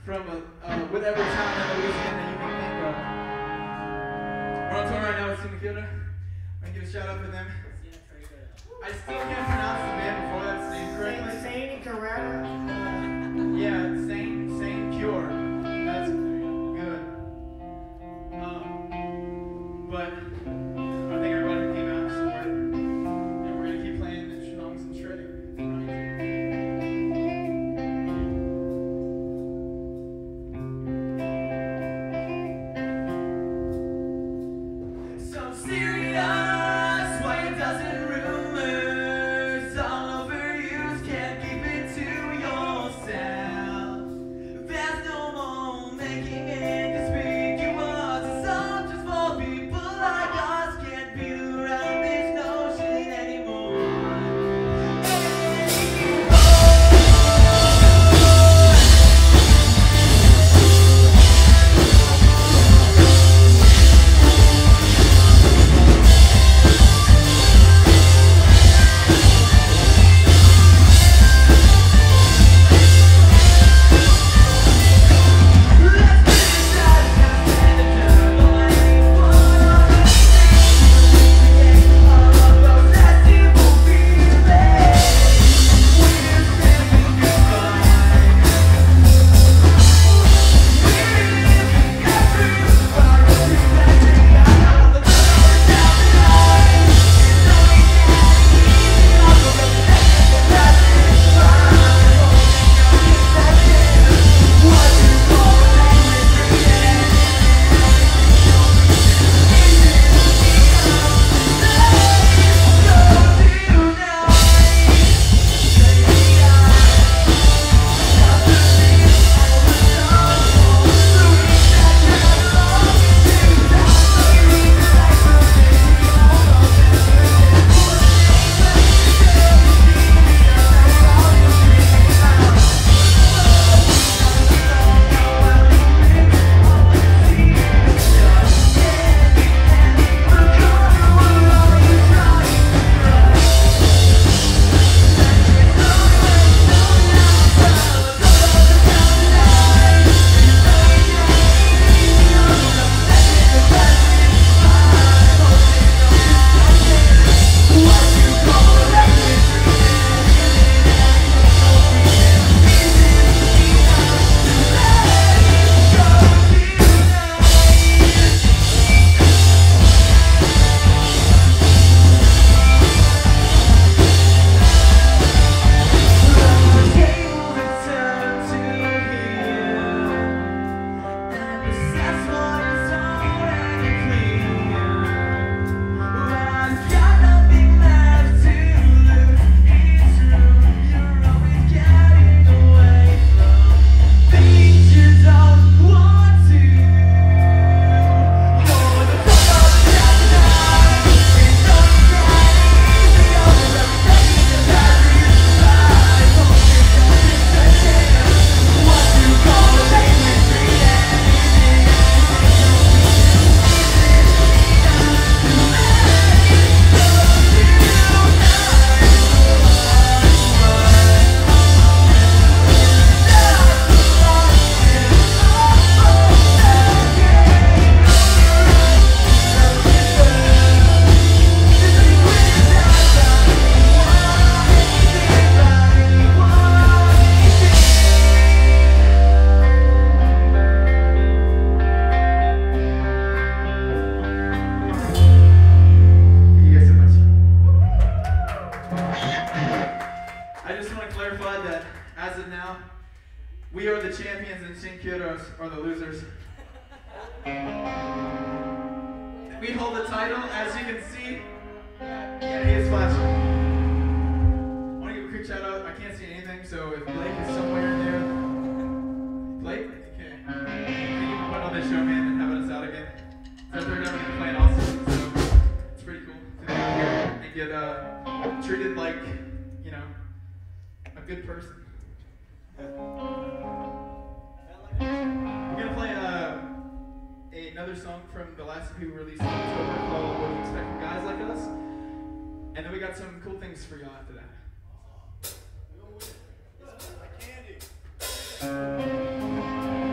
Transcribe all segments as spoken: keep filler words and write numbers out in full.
from uh, uh, whatever town in Louisiana you can think of. We're on tour right now with Sin Kyoto. I'm gonna give a shout out for them. I still can't pronounce the band before that's named correctly. Sane Carrera. Yeah, Sane, Sane Cure. That's good. Um, but I think everybody who came out supported. And we're gonna keep playing the songs and shredding. So serious, why it doesn't rumors all over you, can't keep it to yourself. There's no more making it conspicuous. It's all just for people like us, can't be around this notion anymore. We are the champions and Sin Kyotos are the losers. We hold the title, as you can see. Yeah, he is flashing. I want to give a quick shout out. I can't see anything, so if Blake is somewhere in there. Blake? Okay. Thank you for putting on this show, man, and having us out again. So they're never going to play in Austin, so it's pretty cool to be out here and get uh, treated like, you know, a good person. We're gonna play uh, another song from the last E P we released in October called "What Do You Expect from Guys Like Us," and then we got some cool things for y'all after that. Like candy.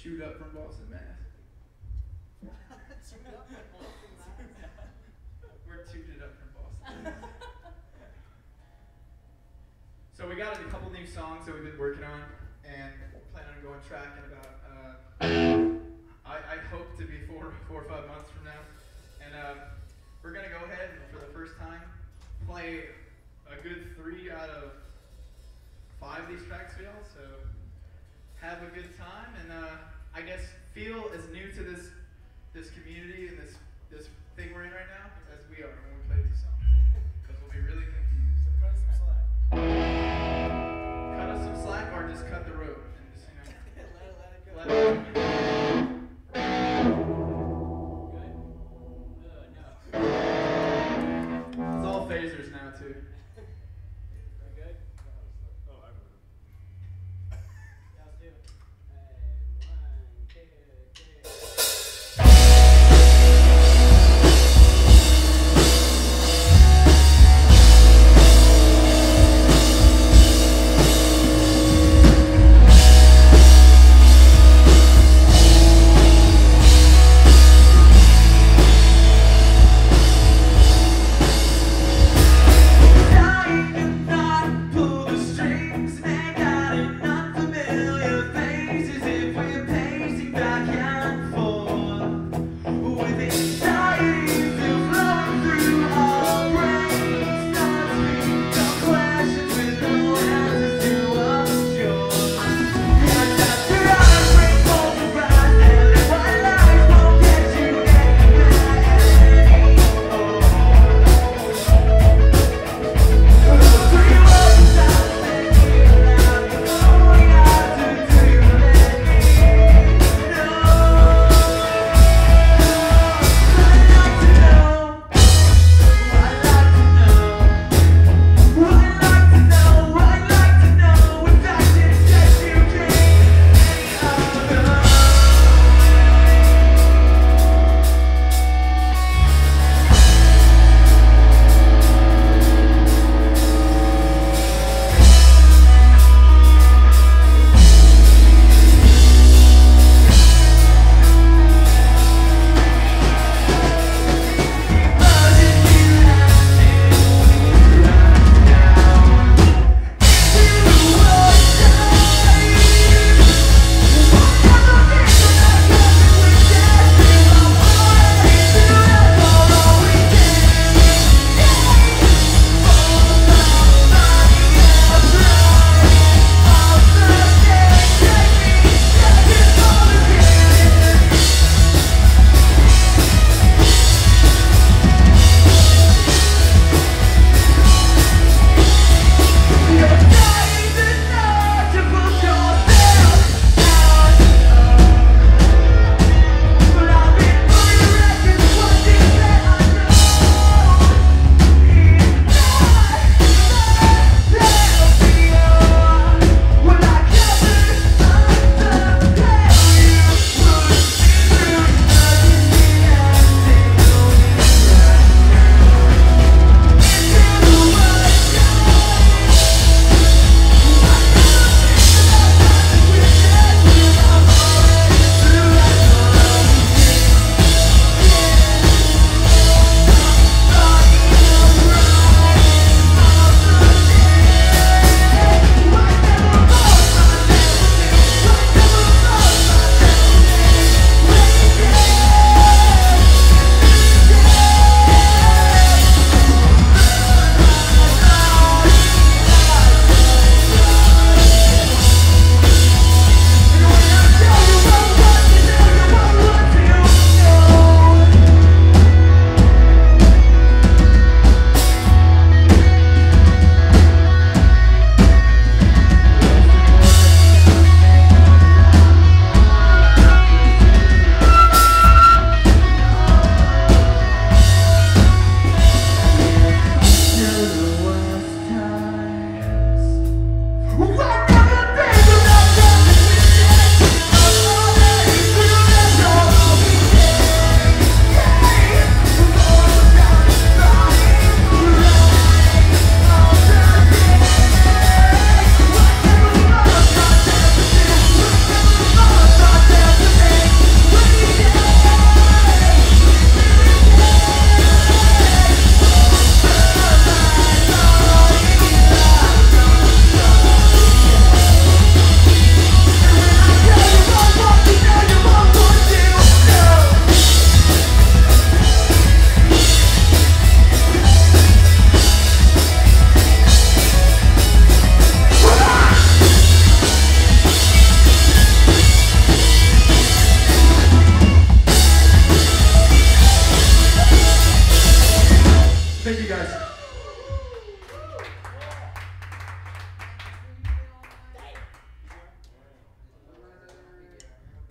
chewed up from Boston, Mass. We're tooted up from Boston. So we got a couple new songs that we've been working on, and plan on going track in about, uh, I, I hope to be four, four or five months from now. And uh, we're gonna go ahead and for the first time play a good three out of five of these tracks for y'all. So have a good time, and uh, I guess feel as new to this this community and this this thing we're in right now as we are when we play these songs, because we'll be really confused. So cut us some slack. Cut us some slack, or just cut the rope and just, you know, let it, let it go. let it go. Good? Uh, no. It's all phasers now too. Very good? Oh, I remember. Yeah, let's do it. And one, two, three.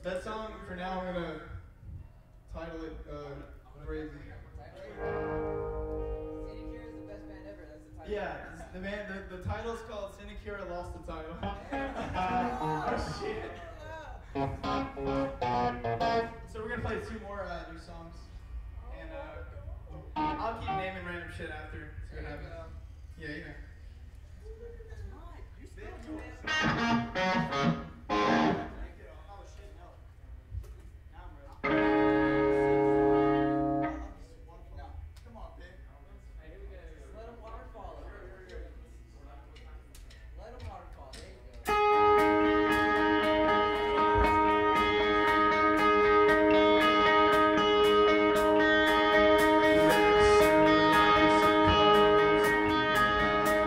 That song, for now, I'm gonna title it uh, Bravely. Sinecure is the best band ever. That's the title. Yeah, it's- the band, the, the title's called Sinecure Lost the Title. Oh shit. So we're gonna play two more uh, new songs, and uh, I'll keep naming random shit after. See what happens. Yeah, you know. Oh shit, no. Now I'm ready. No. Come on, babe. Hey, here we go. Let 'em waterfall. Let 'em waterfall. There you go. Thank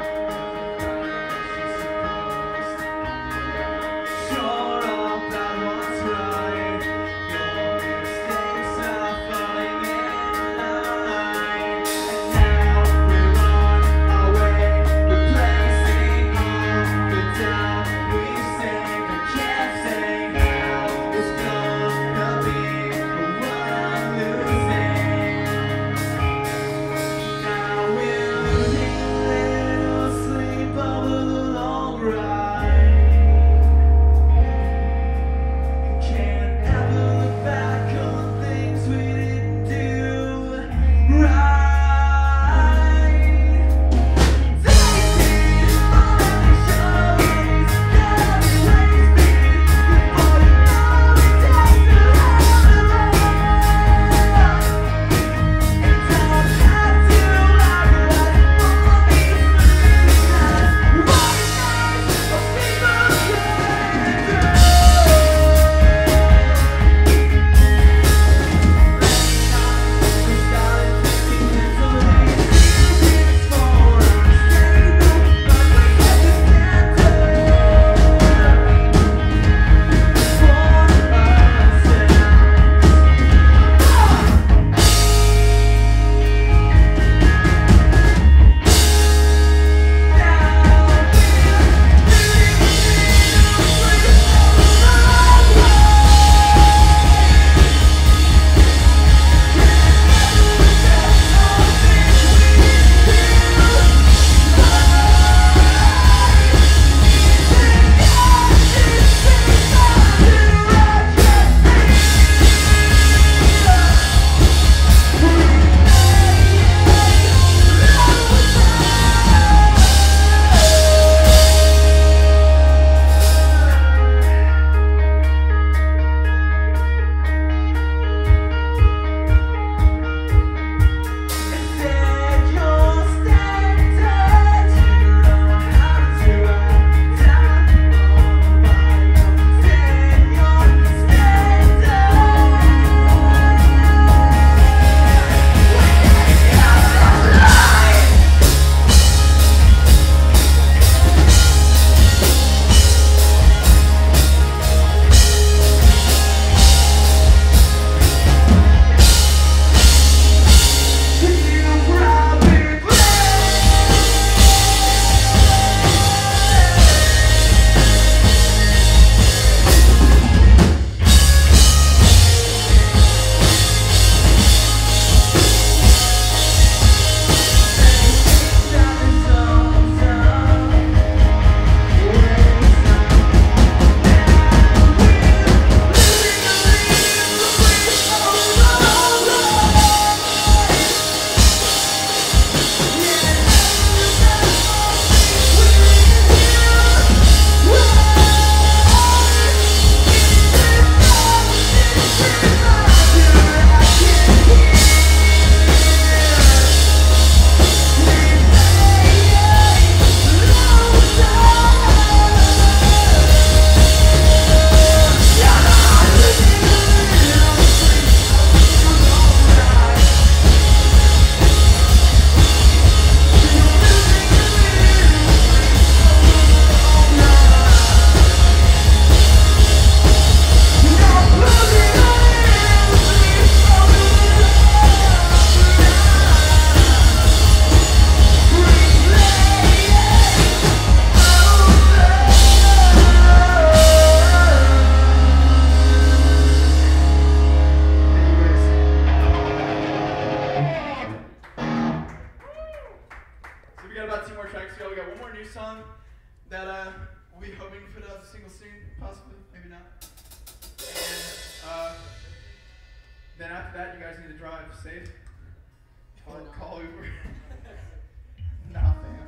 song that uh, we'll be hoping to put out as a single soon, possibly, maybe not. And uh, then after that, you guys need to drive safe. Or call Uber. Nah, fam.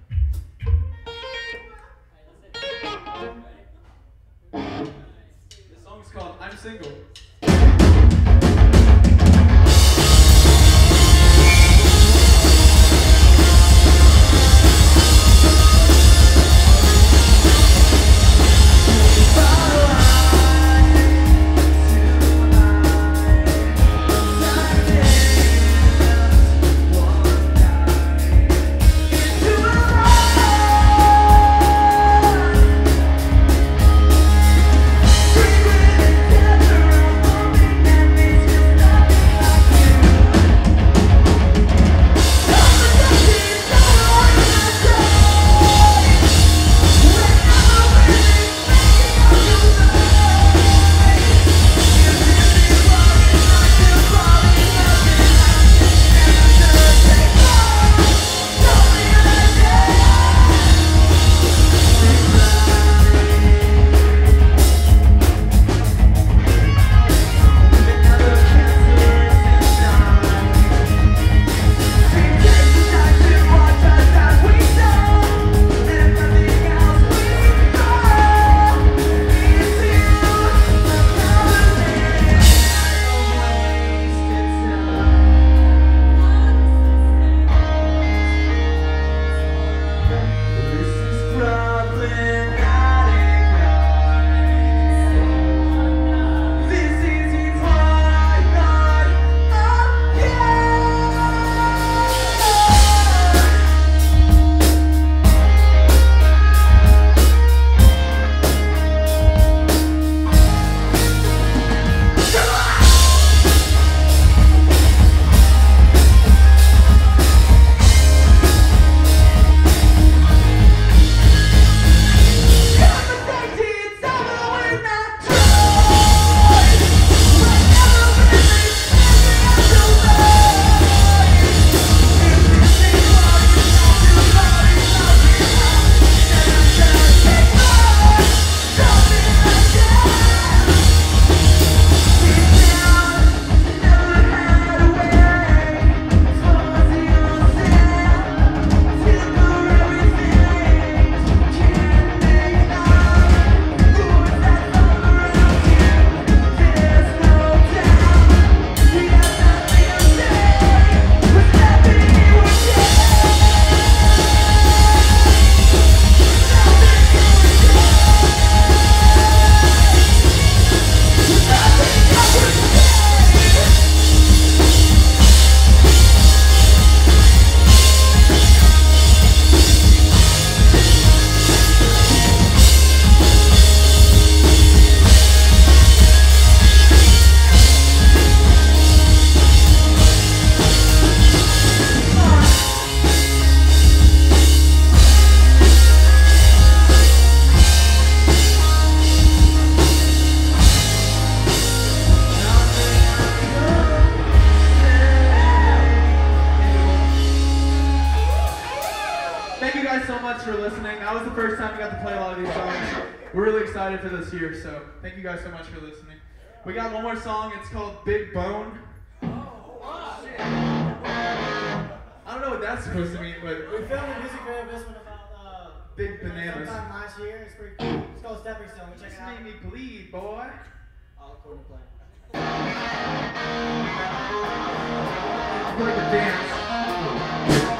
This song's called I'm Single. For listening. That was the first time we got to play a lot of these songs. We're really excited for this year, so thank you guys so much for listening. We got one more song. It's called Big Bone. Oh, shit. I don't know what that's supposed to mean, but We filmed a music video of this one about uh, big bananas. sometime last year. It's pretty cool. It's called Stepping Stone. Check This it out. made me bleed, boy. I'll record and play. I like to dance.